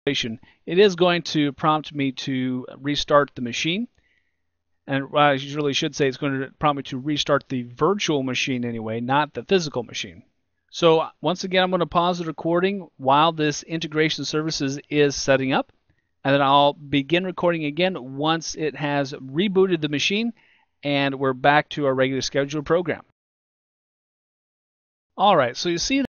it is going to prompt me to restart the machine. And I really should say it's going to prompt me to restart the virtual machine anyway, not the physical machine. So once again, I'm going to pause the recording while this integration services is setting up. And then I'll begin recording again once it has rebooted the machine and we're back to our regular scheduled program. All right, so you see